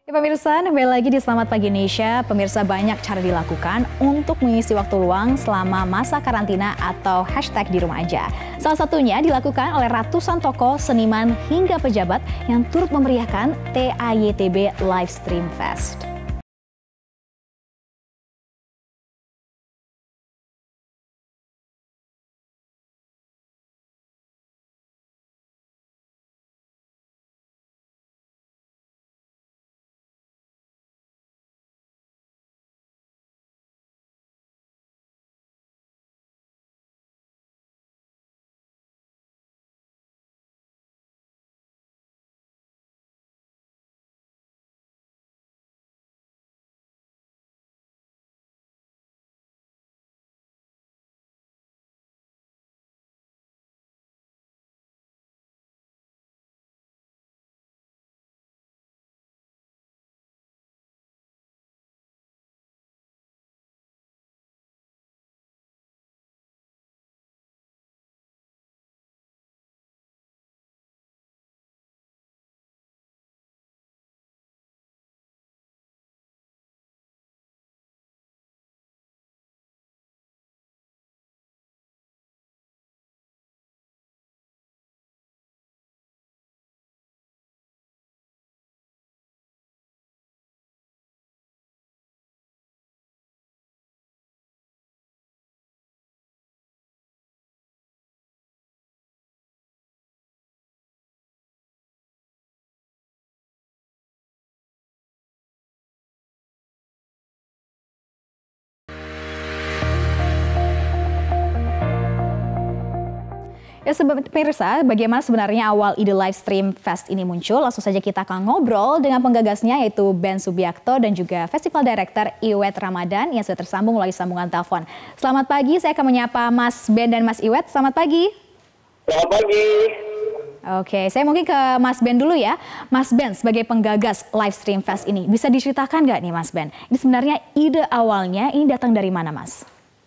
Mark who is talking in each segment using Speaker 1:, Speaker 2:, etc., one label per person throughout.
Speaker 1: Ya pemirsa, kembali lagi di Selamat Pagi Indonesia. Pemirsa, banyak cara dilakukan untuk mengisi waktu luang selama masa karantina atau hashtag di rumah aja. Salah satunya dilakukan oleh ratusan tokoh, seniman, hingga pejabat yang turut memeriahkan TAYTB Livestream Fest. Ya pemirsa, bagaimana sebenarnya awal ide Livestream Fest ini muncul? Langsung saja kita akan ngobrol dengan penggagasnya yaitu Ben Subiakto dan juga Festival Director Iwet Ramadan yang sudah tersambung melalui sambungan telepon. Selamat pagi, saya akan menyapa Mas Ben dan Mas Iwet. Selamat pagi.
Speaker 2: Selamat pagi.
Speaker 1: Oke, saya mungkin ke Mas Ben dulu ya. Mas Ben, sebagai penggagas Livestream Fest ini, bisa diceritakan nggak nih Mas Ben? Ini sebenarnya ide awalnya ini datang dari mana, Mas?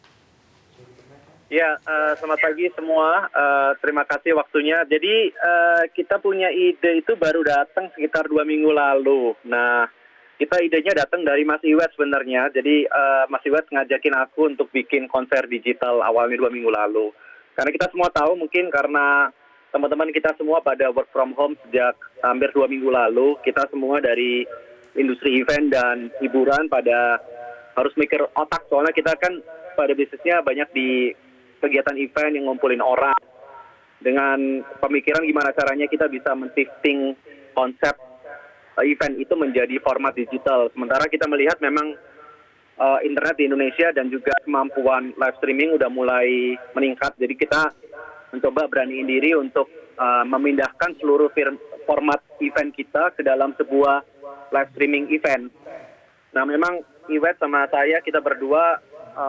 Speaker 2: Ya, selamat pagi semua. Terima kasih waktunya. Jadi kita punya ide itu baru datang sekitar 2 minggu lalu. Nah, idenya datang dari Mas Iwet sebenarnya. Jadi Mas Iwet ngajakin aku untuk bikin konser digital awalnya 2 minggu lalu. Karena kita semua tahu mungkin karena teman-teman kita semua pada work from home sejak hampir 2 minggu lalu. Kita semua dari industri event dan hiburan pada harus mikir otak. Soalnya kita kan pada bisnisnya banyak di kegiatan event yang ngumpulin orang dengan pemikiran gimana caranya kita bisa men-shifting konsep event itu menjadi format digital. Sementara kita melihat memang internet di Indonesia dan juga kemampuan live streaming udah mulai meningkat. Jadi kita mencoba beraniin diri untuk memindahkan seluruh format event kita ke dalam sebuah live streaming event. Nah memang Iwet sama saya kita berdua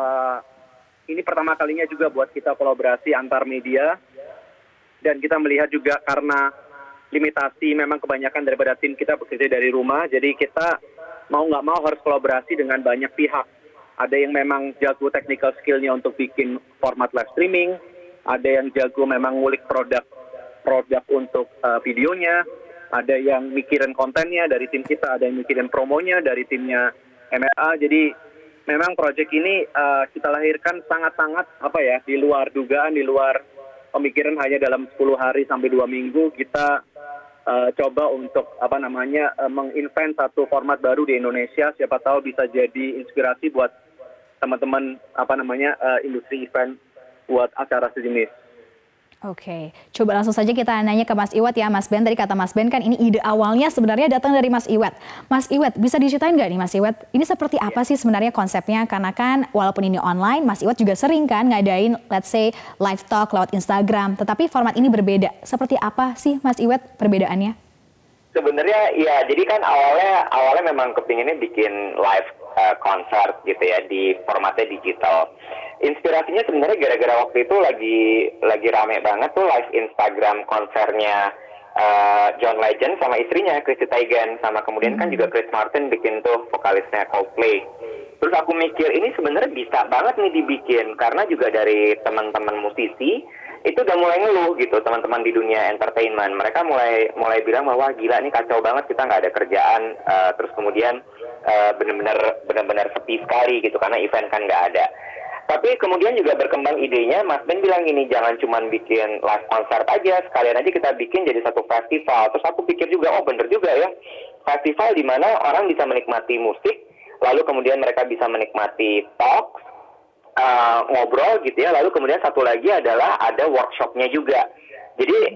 Speaker 2: ini pertama kalinya juga buat kita kolaborasi antar media, dan kita melihat juga karena limitasi memang kebanyakan daripada tim kita bekerja dari rumah, jadi kita mau nggak mau harus kolaborasi dengan banyak pihak. Ada yang memang jago technical skill-nya untuk bikin format live streaming, ada yang jago memang ngulik produk untuk videonya, ada yang mikirin kontennya dari tim kita, ada yang mikirin promonya dari timnya MLA. Jadi memang proyek ini kita lahirkan sangat-sangat di luar dugaan, di luar pemikiran. Hanya dalam 10 hari sampai 2 minggu kita coba untuk menginvent satu format baru di Indonesia. Siapa tahu bisa jadi inspirasi buat teman-teman industri event buat acara sejenis.
Speaker 1: Oke, coba langsung saja kita nanya ke Mas Iwet ya, Mas Ben. Tadi kata Mas Ben kan ini ide awalnya sebenarnya datang dari Mas Iwet. Mas Iwet, bisa diceritain nggak nih Mas Iwet, ini seperti apa sih sebenarnya konsepnya? Karena kan walaupun ini online, Mas Iwet juga sering kan ngadain let's say live talk lewat Instagram. Tetapi format ini berbeda. Seperti apa sih Mas Iwet perbedaannya?
Speaker 3: Sebenarnya ya, jadi kan awalnya memang kepinginnya bikin live konser gitu ya di formatnya digital. Inspirasinya sebenarnya gara-gara waktu itu lagi rame banget tuh live Instagram konsernya John Legend sama istrinya Chrissy Teigen, sama kemudian kan juga Chris Martin bikin tuh vokalisnya Coldplay. Terus aku mikir ini sebenarnya bisa banget nih dibikin, karena juga dari teman-teman musisi itu udah mulai ngeluh gitu teman-teman di dunia entertainment. Mereka mulai bilang bahwa gila nih kacau banget, kita nggak ada kerjaan, terus kemudian benar-benar sepi sekali gitu karena event kan nggak ada. Tapi kemudian juga berkembang idenya, Mas Ben bilang gini, jangan cuma bikin live concert aja, sekalian aja kita bikin jadi satu festival. Terus aku pikir juga, oh bener juga ya, festival di mana orang bisa menikmati musik, lalu kemudian mereka bisa menikmati talk, ngobrol gitu ya, lalu kemudian satu lagi adalah ada workshopnya juga. Jadi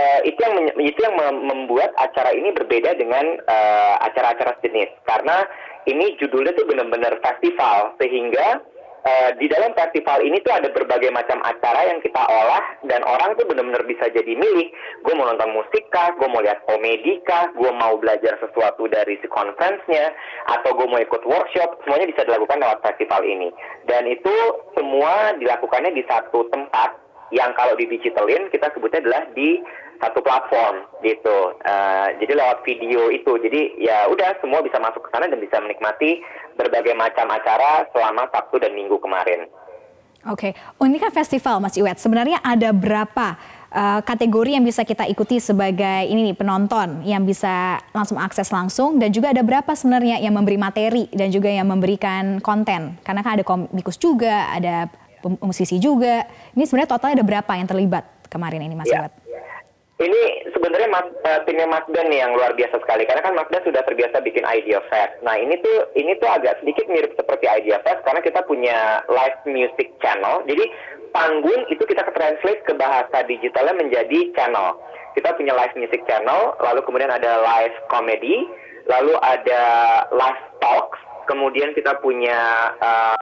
Speaker 3: itu yang membuat acara ini berbeda dengan acara-acara sejenis, karena ini judulnya tuh benar-benar festival, sehingga di dalam festival ini tuh ada berbagai macam acara yang kita olah, dan orang tuh benar-benar bisa jadi milih, gue mau nonton musik kah, gue mau lihat komedi kah, gue mau belajar sesuatu dari si conference-nya, atau gue mau ikut workshop, semuanya bisa dilakukan lewat festival ini. Dan itu semua dilakukannya di satu tempat, yang kalau di digitalin kita sebutnya adalah di satu platform gitu. Jadi lewat video itu, jadi ya udah semua bisa masuk ke sana dan bisa menikmati berbagai macam acara selama Sabtu dan Minggu kemarin.
Speaker 1: Oke, ini kan festival Mas Iwet. Sebenarnya ada berapa kategori yang bisa kita ikuti sebagai ini nih, penonton yang bisa langsung akses langsung, dan juga ada berapa sebenarnya yang memberi materi dan juga yang memberikan konten? Karena kan ada komikus juga, ada musisi juga. Ini sebenarnya totalnya ada berapa yang terlibat kemarin ini Mas Iwet?
Speaker 3: Ini sebenarnya timnya Mas Ben nih yang luar biasa sekali, karena kan Mas Ben sudah terbiasa bikin Idea Fest. Nah ini tuh agak sedikit mirip seperti Idea Fest karena kita punya live music channel. Jadi panggung itu kita translate ke bahasa digitalnya menjadi channel. Kita punya live music channel, lalu kemudian ada live comedy, lalu ada live talks, kemudian kita punya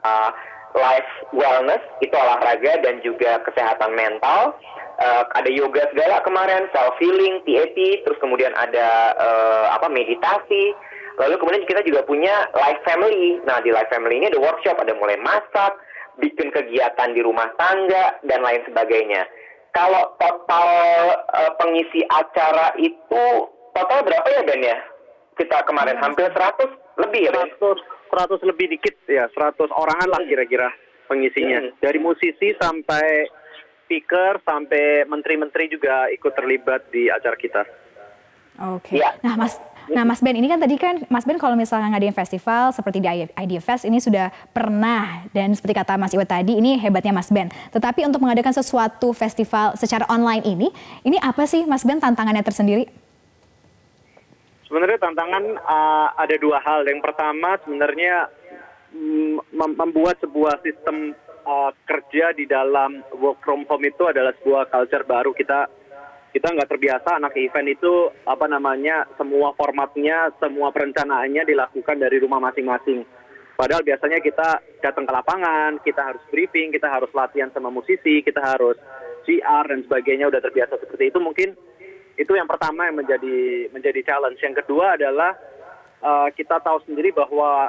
Speaker 3: live wellness, itu olahraga dan juga kesehatan mental. Ada yoga segala kemarin, self healing, TAT, terus kemudian ada meditasi. Lalu kemudian kita juga punya live family. Nah di live family ini ada workshop, ada mulai masak, bikin kegiatan di rumah tangga dan lain sebagainya. Kalau total pengisi acara itu total berapa ya Ben ya? Kita kemarin hampir 100 lebih ya Ben?
Speaker 2: 100 lebih dikit ya, 100 orangan lah kira-kira pengisinya. Dari musisi sampai speaker sampai menteri-menteri juga ikut terlibat di acara kita.
Speaker 1: Oke. Ya. Nah Mas Ben, ini kan tadi kan Mas Ben kalau misalnya ngadain festival seperti di Idea Fest ini sudah pernah, dan seperti kata Mas Iwet tadi ini hebatnya Mas Ben. Tetapi untuk mengadakan sesuatu festival secara online ini apa sih Mas Ben tantangannya tersendiri?
Speaker 2: Sebenarnya tantangan ada dua hal. Yang pertama sebenarnya membuat sebuah sistem kerja di dalam work from home itu adalah sebuah culture baru. Kita nggak terbiasa anak event itu semua formatnya, semua perencanaannya dilakukan dari rumah masing-masing. Padahal biasanya kita datang ke lapangan, kita harus briefing, kita harus latihan sama musisi, kita harus GR dan sebagainya, udah terbiasa seperti itu. Mungkin itu yang pertama yang menjadi challenge. Yang kedua adalah kita tahu sendiri bahwa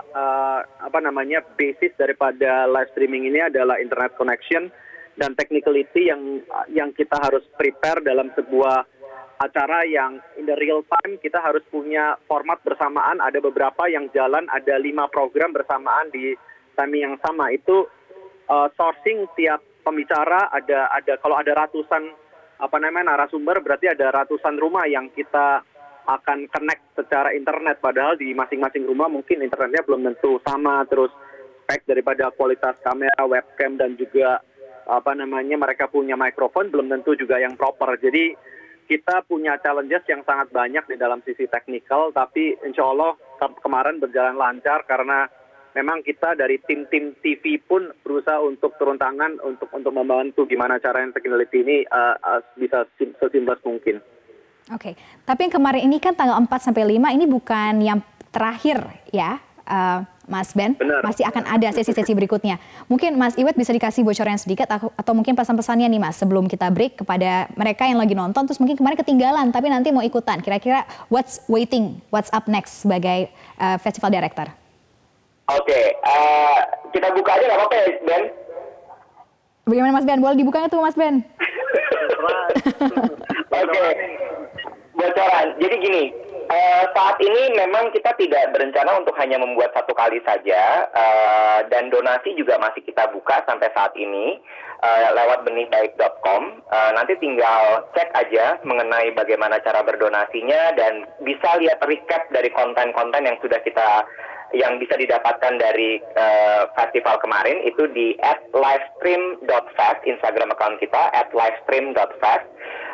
Speaker 2: basis daripada live streaming ini adalah internet connection dan technicality yang kita harus prepare dalam sebuah acara yang in the real time. Kita harus punya format bersamaan, ada beberapa yang jalan, ada 5 program bersamaan di timing yang sama. Itu sourcing tiap pembicara, ada kalau ada ratusan narasumber, berarti ada ratusan rumah yang kita akan connect secara internet, padahal di masing-masing rumah mungkin internetnya belum tentu sama, terus spek daripada kualitas kamera, webcam, dan juga mereka punya mikrofon belum tentu juga yang proper. Jadi kita punya challenges yang sangat banyak di dalam sisi teknikal, tapi insya Allah kemarin berjalan lancar karena memang kita dari tim-tim TV pun berusaha untuk turun tangan untuk membantu gimana cara yang technicality ini bisa sesimpel mungkin.
Speaker 1: Oke, tapi yang kemarin ini kan tanggal 4 sampai 5 ini bukan yang terakhir ya, Mas Ben.
Speaker 2: Benar.
Speaker 1: Masih akan ada sesi-sesi berikutnya. Mungkin Mas Iwet bisa dikasih bocoran sedikit atau mungkin pesan-pesannya nih Mas sebelum kita break kepada mereka yang lagi nonton terus mungkin kemarin ketinggalan tapi nanti mau ikutan. Kira-kira what's up next sebagai festival director?
Speaker 3: Oke, kita buka aja nggak apa-apa ya Ben?
Speaker 1: Bagaimana Mas Ben? Boleh dibuka nggak tuh Mas Ben?
Speaker 3: Oke. Bocoran. Jadi gini, Saat ini memang kita tidak berencana untuk hanya membuat satu kali saja, dan donasi juga masih kita buka sampai saat ini lewat benihbaik.com. Nanti tinggal cek aja mengenai bagaimana cara berdonasinya dan bisa lihat recap dari konten-konten yang bisa didapatkan dari festival kemarin itu di @livestream.fest, Instagram account kita @livestream.fest.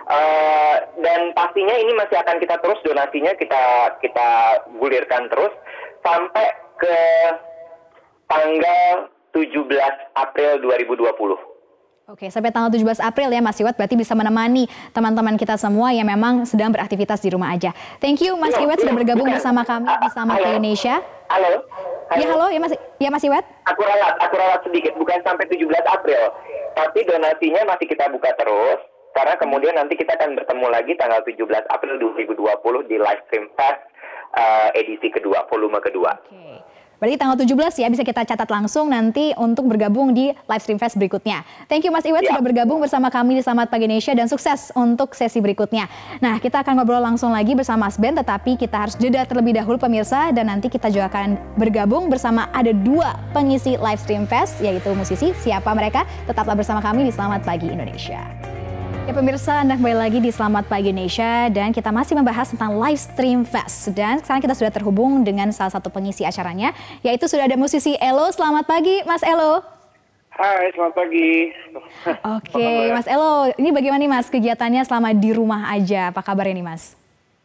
Speaker 3: Dan pastinya ini masih akan kita terus donasinya kita gulirkan terus sampai ke tanggal 17 April 2020.
Speaker 1: Oke, sampai tanggal 17 April ya Mas Iwet, berarti bisa menemani teman-teman kita semua yang memang sedang beraktivitas di rumah aja. Thank you Mas Iwet sudah bergabung bersama kami di Selamat Pagi Indonesia.
Speaker 3: Halo.
Speaker 1: Ya halo, ya Mas Iwet.
Speaker 3: Aku ralat sedikit, bukan sampai 17 April, tapi donasinya masih kita buka terus. Karena kemudian nanti kita akan bertemu lagi tanggal 17 April 2020 di Livestream Fest edisi kedua, volume kedua.
Speaker 1: Oke. Berarti tanggal 17 ya bisa kita catat langsung nanti untuk bergabung di Livestream Fest berikutnya. Thank you Mas Iwet sudah bergabung bersama kami di Selamat Pagi Indonesia dan sukses untuk sesi berikutnya. Nah kita akan ngobrol langsung lagi bersama Mas Ben, tetapi kita harus jeda terlebih dahulu pemirsa, dan nanti kita juga akan bergabung bersama ada 2 pengisi Livestream Fest yaitu musisi. Siapa mereka? Tetaplah bersama kami di Selamat Pagi Indonesia. Ya pemirsa, Anda kembali lagi di Selamat Pagi Indonesia dan kita masih membahas tentang Livestream Fest. Dan sekarang kita sudah terhubung dengan salah satu pengisi acaranya, yaitu sudah ada musisi Elo. Selamat pagi Mas Elo.
Speaker 2: Hai, selamat pagi.
Speaker 1: Oke, Mas Elo, ini bagaimana nih Mas kegiatannya selama di rumah aja? Apa kabarnya nih Mas?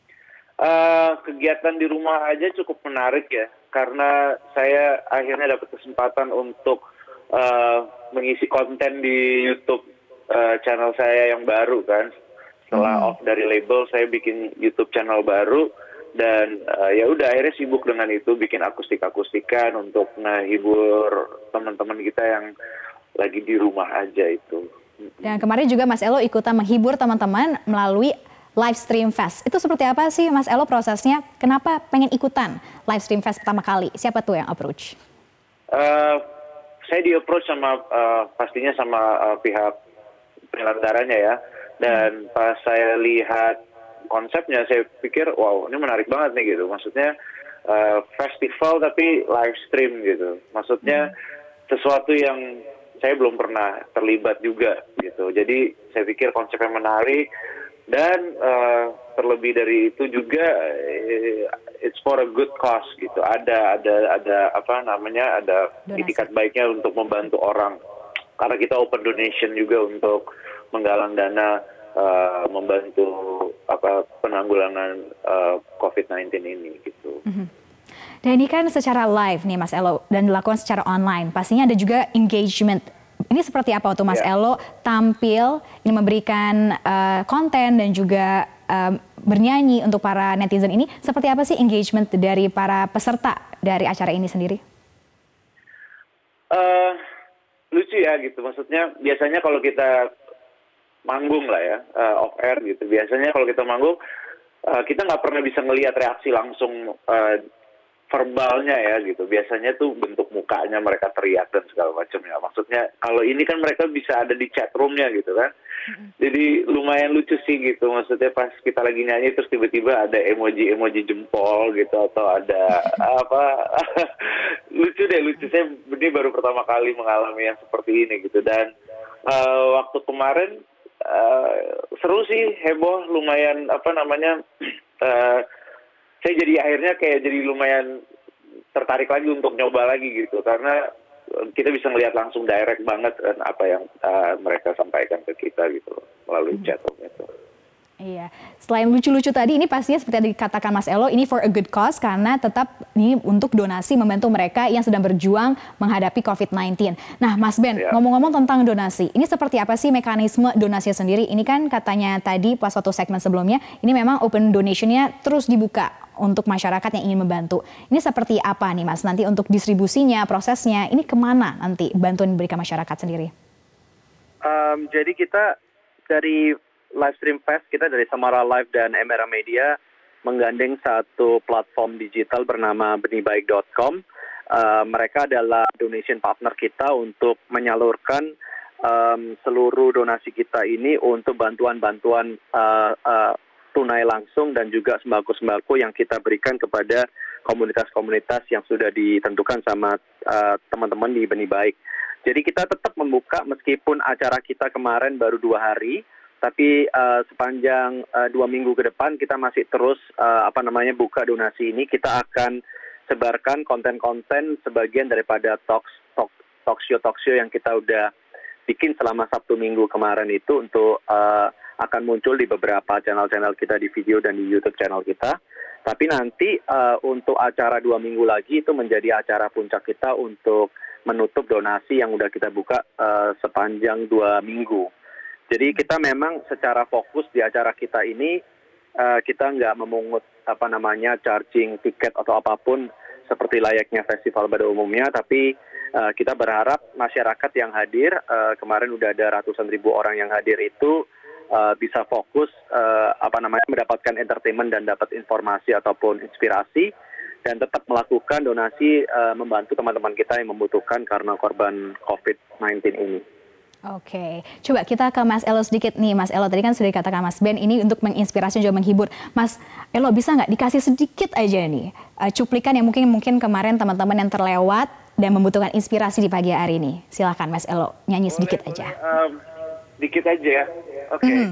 Speaker 2: Kegiatan di rumah aja cukup menarik ya, karena saya akhirnya dapat kesempatan untuk mengisi konten di YouTube channel saya yang baru kan. Setelah off dari label, saya bikin YouTube channel baru dan ya udah akhirnya sibuk dengan itu, bikin akustik-akustikan untuk ngehibur teman-teman kita yang lagi di rumah aja itu.
Speaker 1: Dan kemarin juga Mas Elo ikutan menghibur teman-teman melalui Livestream Fest. Itu seperti apa sih Mas Elo prosesnya? Kenapa pengen ikutan Livestream Fest pertama kali? Siapa tuh yang approach?
Speaker 2: Saya di-approach sama pastinya sama pihak penyelenggaranya ya, dan pas saya lihat konsepnya saya pikir wow ini menarik banget nih gitu, maksudnya festival tapi live stream gitu, maksudnya sesuatu yang saya belum pernah terlibat juga gitu, jadi saya pikir konsepnya menarik dan terlebih dari itu juga it's for a good cause gitu, ada apa namanya, ada itikat baiknya untuk membantu orang. Karena kita open donation juga untuk menggalang dana membantu penanggulangan COVID-19 ini gitu.
Speaker 1: Dan ini kan secara live nih Mas Elo dan dilakukan secara online. Pastinya ada juga engagement. Ini seperti apa waktu Mas Elo tampil, ini memberikan konten dan juga bernyanyi untuk para netizen ini. Seperti apa sih engagement dari para peserta dari acara ini sendiri?
Speaker 2: Lucu ya gitu, maksudnya biasanya kalau kita manggung lah ya, off air gitu, biasanya kalau kita manggung kita nggak pernah bisa ngelihat reaksi langsung verbalnya ya gitu, biasanya tuh bentuk mukanya mereka teriak dan segala macam ya, maksudnya kalau ini kan mereka bisa ada di chat roomnya gitu kan, jadi lumayan lucu sih gitu, maksudnya pas kita lagi nyanyi terus tiba-tiba ada emoji jempol gitu atau ada apa lucu saya ini baru pertama kali mengalami yang seperti ini gitu, dan waktu kemarin seru sih, heboh, lumayan apa namanya, saya jadi akhirnya kayak jadi lumayan tertarik lagi untuk nyoba lagi gitu, karena kita bisa melihat langsung direct banget kan apa yang mereka sampaikan ke kita gitu melalui chat gitu.
Speaker 1: Iya, selain lucu-lucu tadi, ini pastinya seperti yang dikatakan Mas Elo, ini for a good cause karena tetap ini untuk donasi membantu mereka yang sedang berjuang menghadapi COVID-19. Nah, Mas Ben, ngomong-ngomong tentang donasi, ini seperti apa sih mekanisme donasi sendiri? Ini kan katanya tadi pas suatu segmen sebelumnya, ini memang open donation-nya terus dibuka untuk masyarakat yang ingin membantu. Ini seperti apa nih Mas? Nanti untuk distribusinya, prosesnya, ini kemana nanti bantuan diberikan masyarakat sendiri?
Speaker 2: Jadi kita dari Livestream Fest, kita dari Samara Live dan MRA Media menggandeng satu platform digital bernama benihbaik.com. Mereka adalah donation partner kita untuk menyalurkan seluruh donasi kita ini untuk bantuan-bantuan tunai langsung dan juga sembako-sembako yang kita berikan kepada komunitas-komunitas yang sudah ditentukan sama teman-teman di Benih Baik. Jadi kita tetap membuka meskipun acara kita kemarin baru 2 hari, tapi sepanjang 2 minggu ke depan kita masih terus buka donasi ini. Kita akan sebarkan konten-konten sebagian daripada talk show yang kita udah bikin selama Sabtu Minggu kemarin itu untuk akan muncul di beberapa channel-channel kita di video dan di YouTube channel kita. Tapi nanti untuk acara 2 minggu lagi itu menjadi acara puncak kita untuk menutup donasi yang udah kita buka sepanjang 2 minggu. Jadi kita memang secara fokus di acara kita ini kita nggak memungut charging tiket atau apapun seperti layaknya festival pada umumnya, tapi kita berharap masyarakat yang hadir, kemarin udah ada ratusan ribu orang yang hadir itu bisa fokus mendapatkan entertainment dan dapat informasi ataupun inspirasi dan tetap melakukan donasi membantu teman-teman kita yang membutuhkan karena korban COVID-19 ini.
Speaker 1: Oke, coba kita ke Mas Elo sedikit nih. Mas Elo, tadi kan sudah dikatakan Mas Ben ini untuk menginspirasi juga menghibur. Mas Elo, bisa nggak dikasih sedikit aja nih cuplikan yang mungkin kemarin teman-teman yang terlewat dan membutuhkan inspirasi di pagi hari ini. Silakan Mas Elo, nyanyi sedikit aja.
Speaker 2: Dikit aja ya. Oke.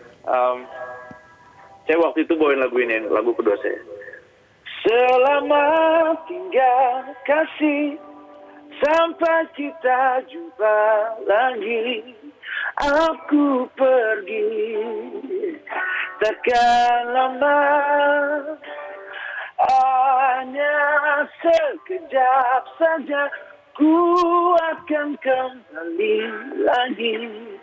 Speaker 2: Saya waktu itu bawain lagu ini, lagu kedua saya. Selamat tinggal kasih, sampai kita jumpa lagi. Aku pergi, takkan lama, hanya sekejap saja. Ku akan kembali lagi,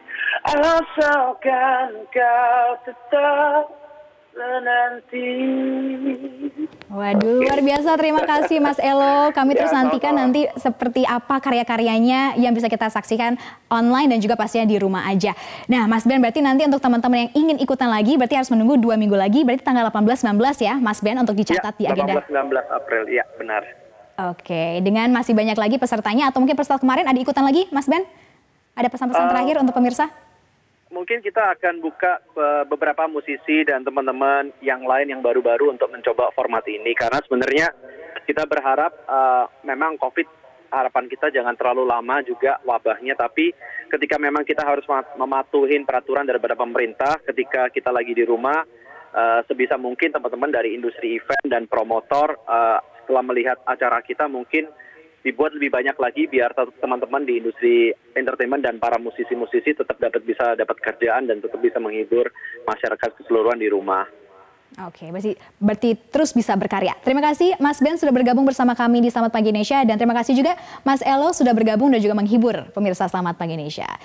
Speaker 2: asalkan kau tetap menanti.
Speaker 1: Waduh, luar biasa. Terima kasih Mas Elo. Kami terus nantikan nanti seperti apa karya-karyanya yang bisa kita saksikan online dan juga pastinya di rumah aja. Nah, Mas Ben, berarti nanti untuk teman-teman yang ingin ikutan lagi, berarti harus menunggu 2 minggu lagi, berarti tanggal 18-19 ya, Mas Ben, untuk dicatat di agenda.
Speaker 2: 18-19 April, ya benar.
Speaker 1: Oke, dengan masih banyak lagi pesertanya atau mungkin peserta kemarin ada ikutan lagi, Mas Ben? Ada pesan-pesan terakhir untuk pemirsa?
Speaker 2: Mungkin kita akan buka beberapa musisi dan teman-teman yang lain yang baru-baru untuk mencoba format ini. Karena sebenarnya kita berharap memang COVID, harapan kita jangan terlalu lama juga wabahnya. Tapi ketika memang kita harus mematuhin peraturan daripada pemerintah, ketika kita lagi di rumah, sebisa mungkin teman-teman dari industri event dan promotor setelah melihat acara kita mungkin dibuat lebih banyak lagi biar teman-teman di industri entertainment dan para musisi-musisi tetap bisa dapat kerjaan dan tetap bisa menghibur masyarakat keseluruhan di rumah.
Speaker 1: Oke, berarti terus bisa berkarya. Terima kasih Mas Ben sudah bergabung bersama kami di Selamat Pagi Indonesia dan terima kasih juga Mas Elo sudah bergabung dan juga menghibur pemirsa Selamat Pagi Indonesia.